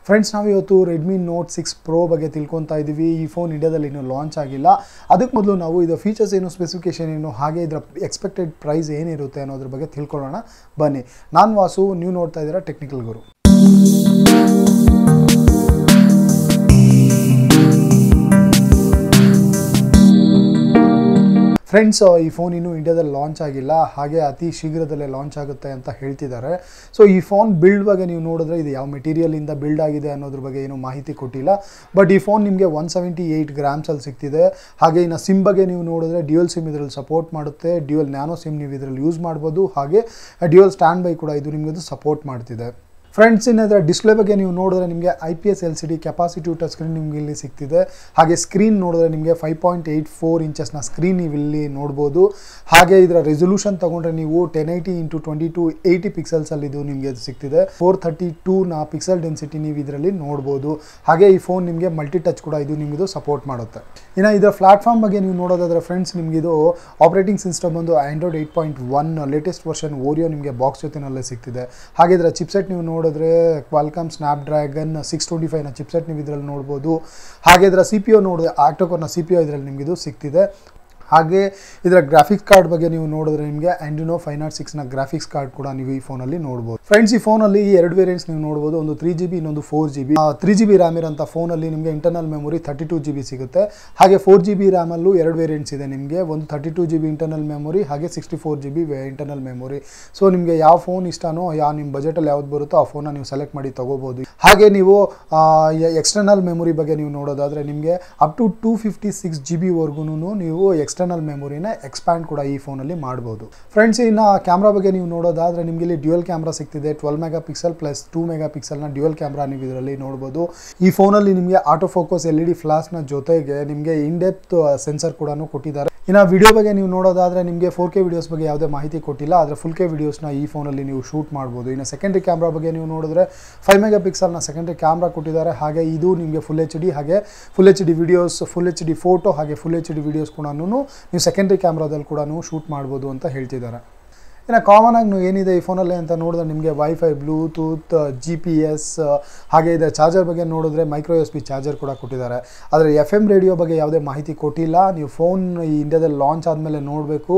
Friends ನಾವು ಇವತ್ತು Redmi Note 6 Pro ಬಗ್ಗೆ ತಿಳ್ಕೊಂತಾ ಇದೀವಿ. ಈ ಫೋನ್ ಇಂಡಿಯಾದಲ್ಲಿ ಇನ್ನೂ ಲಾಂಚ್ ಆಗಿಲ್ಲ. ಅದಕ್ಕೆ ಮೊದಲು ನಾವು ಇದರ ಫೀಚರ್ಸ್ ಏನು, ಸ್ಪೆಸಿಫಿಕೇಶನ್ ಏನು, ಹಾಗೆ ಇದರ ಎಕ್ಸ್ಪೆಕ್ಟೆಡ್ ಪ್ರೈಸ್ ಏನಿರುತ್ತೆ ಅನ್ನೋದ್ರ ಬಗ್ಗೆ ತಿಳ್ಕೊಳ್ಳೋಣ ಬನ್ನಿ. ನಾನು ವಾಸು, ನೀವು ನೋಡ್ತಾ ಇದ್ದೀರಾ ಟೆಕ್ನಿಕಲ್ ಗುರು. ಫ್ರೆಂಡ್ಸ್, ಈ ಫೋನ್ ಇನ್ನೂ ಇಂಡಿಯಾದಲ್ಲಿ ಲಾಂಚ್ ಆಗಿಲ್ಲ, ಹಾಗೆ ಅತಿ ಶೀಘ್ರದಲ್ಲೇ ಲಾಂಚ್ ಆಗುತ್ತೆ ಅಂತ ಹೇಳ್ತಿದ್ದಾರೆ. ಸೊ ಈ ಫೋನ್ ಬಿಲ್ಡ್ ಬಗ್ಗೆ ನೀವು ನೋಡಿದ್ರೆ ಇದು ಯಾವ ಮೆಟೀರಿಯಲಿಂದ ಬಿಲ್ಡ್ ಆಗಿದೆ ಅನ್ನೋದ್ರ ಬಗ್ಗೆ ಏನು ಮಾಹಿತಿ ಕೊಟ್ಟಿಲ್ಲ. ಬಟ್ ಈ ಫೋನ್ ನಿಮಗೆ 178 ಗ್ರಾಮ್ಸಲ್ಲಿ ಸಿಗ್ತಿದೆ. ಹಾಗೆ ಇನ್ನು ಸಿಮ್ ಬಗ್ಗೆ ನೀವು ನೋಡಿದ್ರೆ ಡ್ಯೂಯಲ್ ಸಿಮ್ ಇದರಲ್ಲಿ ಸಪೋರ್ಟ್ ಮಾಡುತ್ತೆ. ಡ್ಯೂಯಲ್ ನ್ಯಾನೋ ಸಿಮ್ ನೀವು ಇದರಲ್ಲಿ ಯೂಸ್ ಮಾಡ್ಬೋದು. ಹಾಗೆ ಡ್ಯೂಯಲ್ ಸ್ಟ್ಯಾಂಡ್ ಬೈ ಕೂಡ ಇದು ನಿಮಗೆ ಸಪೋರ್ಟ್ ಮಾಡ್ತಿದೆ. ಫ್ರೆಂಡ್ಸ್, ಇನ್ನದರ ಡಿಸ್ಪ್ಲೇ ಬಗ್ಗೆ ನೀವು ನೋಡಿದ್ರೆ ನಿಮಗೆ IPS LCD capacitive touch screen ನಿಮಗೆ ಇಲ್ಲಿ ಸಿಗ್ತಿದೆ. ಹಾಗೆ ಸ್ಕ್ರೀನ್ ನೋಡಿದ್ರೆ ನಿಮಗೆ 5.84 ಇಂಚಸ್ನ ಸ್ಕ್ರೀನ್ ನೀವು ಇಲ್ಲಿ ನೋಡ್ಬೋದು. ಹಾಗೆ ಇದರ ರೆಸೊಲ್ಯೂಷನ್ ತಗೊಂಡ್ರೆ ನೀವು 1080x2280 ಪಿಕ್ಸೆಲ್ಸಲ್ಲಿ ಇದು ನಿಮಗೆ ಸಿಗ್ತಿದೆ. 432ನ ಪಿಕ್ಸೆಲ್ ಡೆನ್ಸಿಟಿ ನೀವು ಇದರಲ್ಲಿ ನೋಡ್ಬೋದು. ಹಾಗೆ ಈ ಫೋನ್ ನಿಮಗೆ ಮಲ್ಟಿ ಟಚ್ ಕೂಡ ಇದು ನಿಮಗಿದು ಸಪೋರ್ಟ್ ಮಾಡುತ್ತೆ. ಇನ್ನು ಇದರ ಪ್ಲಾಟ್ಫಾರ್ಮ್ ಬಗ್ಗೆ ನೀವು ನೋಡೋದಾದ್ರೆ ಫ್ರೆಂಡ್ಸ್, ನಿಮಗಿದು ಆಪರೇಟಿಂಗ್ ಸಿಸ್ಟಮ್ ಒಂದು ಆಂಡ್ರಾಯ್ಡ್ 8.1 ಲೇಟೆಸ್ಟ್ ವರ್ಷನ್ ಓರಿಯೋ ನಿಮಗೆ ಬಾಕ್ಸ್ ಜೊತೆನಲ್ಲೇ ಸಿಗ್ತಿದೆ. ಹಾಗೆ ಇದರ ಚಿಪ್ಸೆಟ್ ನೀವು ನೋಡಿದ್ರೆ ಕ್ವಾಲ್ಕಾಮ್ ಸ್ನ್ಯಾಪ್ಡ್ರ್ಯಾಗನ್ 625ನ ಚಿಪ್ಸೆಟ್ ನೀವು ಇದರಲ್ಲಿ ನೋಡ್ಬೋದು. ಹಾಗೆ ಇದರ CPU ನೋಡಿದ್ರೆ octa-coreನ CPU ಇದರಲ್ಲಿ ನಿಮಗಿದು ಸಿಗ್ತಿದೆ. ಹಾಗೆ ಇದರ ಗ್ರಾಫಿಕ್ಸ್ ಕಾರ್ಡ್ ಬಗ್ಗೆ ನೀವು ನೋಡಿದ್ರೆ ನಿಮಗೆ Adreno 506ನ ಗ್ರಾಫಿಕ್ಸ್ ಕಾರ್ಡ್ ಕೂಡ ನೀವು ಈ ಫೋನಲ್ಲಿ ನೋಡ್ಬೋದು. ಫ್ರೆಂಡ್ಸ್, ಈ ಫೋನಲ್ಲಿ ಈ ಎರಡು ವೇರಿಯಂಟ್ಸ್ ನೀವು ನೋಡ್ಬೋದು. ಒಂದು 3GB, ಇನ್ನೊಂದು 4GB. 3GB ರ್ಯಾಮ್ ಇರೋಂಥ ಫೋನಲ್ಲಿ ನಿಮಗೆ ಇಂಟರ್ನಲ್ ಮೆಮೊರಿ 32GB ಸಿಗುತ್ತೆ. ಹಾಗೆ 4GB ರ್ಯಾಮಲ್ಲೂ ಎರಡು ವೇರಿಯಂಟ್ಸ್ ಇದೆ ನಿಮಗೆ. ಒಂದು 32GB ಇಂಟರ್ನಲ್ ಮೆಮೊರಿ, ಹಾಗೆ 64GB ಇಂಟರ್ನಲ್ ಮೆಮೊರಿ. ಸೊ ನಿಮಗೆ ಯಾವ ಫೋನ್ ಇಷ್ಟನೋ, ನಿಮ್ಮ ಬಜೆಟಲ್ಲಿ ಯಾವ್ದು ಬರುತ್ತೋ ಆ ಫೋನ್ನ ನೀವು ಸೆಲೆಕ್ಟ್ ಮಾಡಿ ತಗೋಬೋದು. ಹಾಗೆ ನೀವು ಎಕ್ಸ್ಟರ್ನಲ್ ಮೆಮೊರಿ ಬಗ್ಗೆ ನೀವು ನೋಡೋದಾದರೆ ನಿಮಗೆ ಅಪ್ ಟು 256GB ವರ್ಗೂ ನೀವು ಎಕ್ಸ್ಟರ್ನಲ್ ಮೆಮೊರಿನ ಎಕ್ಸ್ಪ್ಯಾಂಡ್ ಕೂಡ ಈ ಫೋನಲ್ಲಿ ಮಾಡ್ಬೋದು. ಫ್ರೆಂಡ್ಸ್, ಇನ್ನು ಕ್ಯಾಮ್ರಾ ಬಗ್ಗೆ ನೀವು ನೋಡೋದಾದರೆ ನಿಮಗೆ ಇಲ್ಲಿ ಡ್ಯೂಯಲ್ ಕ್ಯಾಮ್ರಾ ಸಿಗ್ತಿದೆ. 12 ಮೆಗಾಪಿಕ್ಸೆಲ್ ಪ್ಲಸ್ 2 ಮೆಗಾಪಿಕ್ಸೆಲ್ನ ಡ್ಯೂಯಲ್ ಕ್ಯಾಮ್ರಾ ನೀವು ಇದರಲ್ಲಿ ನೋಡ್ಬೋದು. ಈ ಫೋನಲ್ಲಿ ನಿಮಗೆ ಆಟೋ ಫೋಕಸ್ LED ಫ್ಲಾಶ್ನ ಜೊತೆಗೆ ನಿಮಗೆ ಇನ್ಡೆಪ್ತ್ ಸೆನ್ಸರ್ ಕೂಡ ಕೊಟ್ಟಿದ್ದಾರೆ. ಇನ್ನು ವಿಡಿಯೋ ಬಗ್ಗೆ ನೀವು ನೋಡೋದಾದರೆ ನಿಮಗೆ 4K ವಿಡಿಯೋಸ್ ಬಗ್ಗೆ ಯಾವುದೇ ಮಾಹಿತಿ ಕೊಟ್ಟಿಲ್ಲ, ಆದರೆ ಫುಲ್ K ವಿಡಿಯೋಸ್ನ ಈ ಫೋನಲ್ಲಿ ನೀವು ಶೂಟ್ ಮಾಡ್ಬೋದು. ಇನ್ನು ಸೆಕೆಂಡ್ರಿ ಕ್ಯಾಮ್ರಾ ಬಗ್ಗೆ ನೀವು ನೋಡಿದ್ರೆ 5 ಮೆಗಾಪಿಕ್ಸೆಲ್ನ ಸೆಕೆಂಡ್ರಿ ಕ್ಯಾಮ್ರಾ ಕೊಟ್ಟಿದ್ದಾರೆ. ಹಾಗೆ ಇದು ನಿಮಗೆ ಫುಲ್ HD, ಹಾಗೆ full HD videos, full HD photo, ಹಾಗೆ ಫುಲ್ HD ವಿಡಿಯೋಸ್ ಕೂಡ ನೀವು ಸೆಕೆಂಡ್ರಿ ಕ್ಯಾಮ್ರಾದಲ್ಲಿ ಕೂಡ ನೀವು ಮಾಡ್ಬೋದು ಅಂತ ಹೇಳ್ತಿದ್ದಾರೆ. ಇನ್ನು ಕಾಮನ್ ಆಗಿ ಏನಿದೆ ಈ ಫೋನಲ್ಲಿ ಅಂತ ನೋಡಿದ್ರೆ ನಿಮಗೆ ವೈಫೈ, ಬ್ಲೂಟೂತ್, GPS, ಹಾಗೆ ಇದರ ಚಾರ್ಜರ್ ಬಗ್ಗೆ ನೋಡಿದ್ರೆ microSD ಚಾರ್ಜರ್ ಕೂಡ ಕೊಟ್ಟಿದ್ದಾರೆ. ಆದರೆ FM ರೇಡಿಯೋ ಬಗ್ಗೆ ಯಾವುದೇ ಮಾಹಿತಿ ಕೊಟ್ಟಿಲ್ಲ. ನೀವು ಫೋನ್ ಈ ಇಂಡಿಯಾದಲ್ಲಿ ಲಾಂಚ್ ಆದಮೇಲೆ ನೋಡಬೇಕು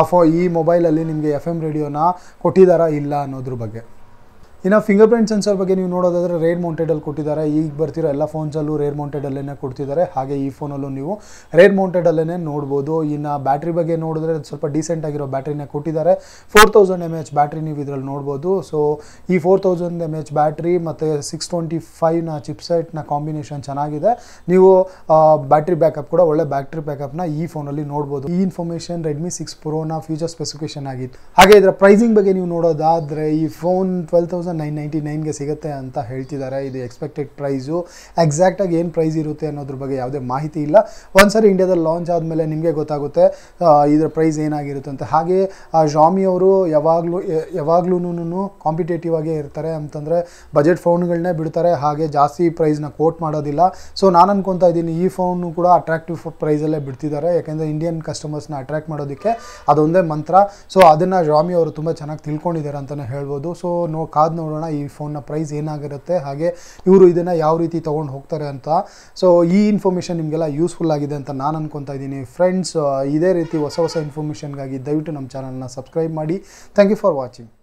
ಈ ಮೊಬೈಲಲ್ಲಿ ನಿಮಗೆ FM ರೇಡಿಯೋನ ಕೊಟ್ಟಿದ್ದಾರಾ ಇಲ್ಲ ಅನ್ನೋದ್ರ ಬಗ್ಗೆ. ಇನ್ನು ಫಿಂಗರ್ ಪ್ರಿಂಟ್ ಸೆನ್ಸರ್ ಬಗ್ಗೆ ನೀವು ನೋಡೋದಾದರೆ ರೇರ್ ಮೌಂಟೆಡಲ್ಲಿ ಕೊಟ್ಟಿದ್ದಾರೆ. ಈಗ ಬರ್ತಿರೋ ಎಲ್ಲ ಫೋನ್ಸಲ್ಲೂ ರೇರ್ ಮೌಂಟೆಡಲ್ಲೇ ಕೊಡ್ತಿದ್ದಾರೆ. ಹಾಗೆ ಈ ಫೋನಲ್ಲೂ ನೀವು ರೇರ್ ಮೌಂಟೆಡಲ್ಲೇ ನೋಡ್ಬೋದು. ಇನ್ನು ಬ್ಯಾಟ್ರಿ ಬಗ್ಗೆ ನೋಡಿದ್ರೆ ಸ್ವಲ್ಪ ಡೀಸೆಂಟ್ ಆಗಿರೋ ಬ್ಯಾಟ್ರಿನೇ ಕೊಟ್ಟಿದ್ದಾರೆ. 4000 mAh ಬ್ಯಾಟ್ರಿ ನೀವು ಇದರಲ್ಲಿ ನೋಡ್ಬೋದು. ಸೊ ಈ 4000 mAh ಬ್ಯಾಟ್ರಿ ಮತ್ತು 625ನ ಚಿಪ್ಸೆಟ್ನ ಕಾಂಬಿನೇಷನ್ ಚೆನ್ನಾಗಿದೆ. ನೀವು ಬ್ಯಾಟ್ರಿ ಬ್ಯಾಕಪ್ ಕೂಡ ಒಳ್ಳೆ ಬ್ಯಾಟ್ರಿ ಬ್ಯಾಕಪ್ನ ಈ ಫೋನಲ್ಲಿ ನೋಡ್ಬೋದು. ಈ ಇನ್ಫಾರ್ಮೇಷನ್ Redmi 6 Proನ ಫ್ಯೂಚರ್ ಸ್ಪೆಸಿಫಿಕೇಶನ್ ಆಗಿತ್ತು. ಹಾಗೆ ಇದರ ಪ್ರೈಸಿಂಗ್ ಬಗ್ಗೆ ನೀವು ನೋಡೋದಾದರೆ ಈ ಫೋನ್ 12,999ಗೆ ಸಿಗುತ್ತೆ ಅಂತ ಹೇಳ್ತಿದ್ದಾರೆ. ಇದು ಎಕ್ಸ್ಪೆಕ್ಟೆಡ್ ಪ್ರೈಸು. ಎಕ್ಸಾಕ್ಟಾಗಿ ಏನು ಪ್ರೈಸ್ ಇರುತ್ತೆ ಅನ್ನೋದ್ರ ಬಗ್ಗೆ ಯಾವುದೇ ಮಾಹಿತಿ ಇಲ್ಲ. ಒಂದ್ಸರಿ ಇಂಡಿಯಾದಲ್ಲಿ ಲಾಂಚ್ ಆದಮೇಲೆ ನಿಮಗೆ ಗೊತ್ತಾಗುತ್ತೆ ಇದರ ಪ್ರೈಸ್ ಏನಾಗಿರುತ್ತೆ ಅಂತ. ಹಾಗೆ Xiaomi ಅವರು ಯಾವಾಗ್ಲೂ ಕಾಂಪಿಟೇಟಿವ್ ಆಗೇ ಇರ್ತಾರೆ, ಅಂತಂದರೆ ಬಜೆಟ್ ಫೋನ್ಗಳನ್ನೇ ಬಿಡ್ತಾರೆ, ಹಾಗೆ ಜಾಸ್ತಿ ಪ್ರೈಸ್ನ ಕೋಟ್ ಮಾಡೋದಿಲ್ಲ. ಸೊ ನಾನು ಅನ್ಕೊತಾ ಇದ್ದೀನಿ ಈ ಫೋನು ಕೂಡ ಅಟ್ರಾಕ್ಟಿವ್ ಪ್ರೈಸಲ್ಲೇ ಬಿಡ್ತಿದ್ದಾರೆ, ಯಾಕೆಂದರೆ ಇಂಡಿಯನ್ ಕಸ್ಟಮರ್ಸ್ನ ಅಟ್ರಾಕ್ಟ್ ಮಾಡೋದಕ್ಕೆ ಅದೊಂದೇ ಮಂತ್ರ. ಸೊ ಅದನ್ನು Xiaomi ಅವರು ತುಂಬ ಚೆನ್ನಾಗಿ ತಿಳ್ಕೊಂಡಿದ್ದಾರೆ ಅಂತಲೇ ಹೇಳ್ಬೋದು. ಸೊ ಕಾದು ನೋಡೋಣ ಈ ಫೋನ್ನ ಪ್ರೈಸ್ ಏನಾಗಿರುತ್ತೆ, ಹಾಗೆ ಇವರು ಇದನ್ನು ಯಾವ ರೀತಿ ತೊಗೊಂಡು ಹೋಗ್ತಾರೆ ಅಂತ. ಸೊ ಈ ಇನ್ಫಾರ್ಮೇಷನ್ ನಿಮಗೆಲ್ಲ ಯೂಸ್ಫುಲ್ ಆಗಿದೆ ಅಂತ ನಾನು ಅನ್ಕೊತಾ ಇದ್ದೀನಿ. ಫ್ರೆಂಡ್ಸ್, ಇದೇ ರೀತಿ ಹೊಸ ಇನ್ಫಾರ್ಮೇಷನ್ಗಾಗಿ ದಯವಿಟ್ಟು ನಮ್ಮ ಚಾನಲ್ನ ಸಬ್ಸ್ಕ್ರೈಬ್ ಮಾಡಿ. Thank you for watching.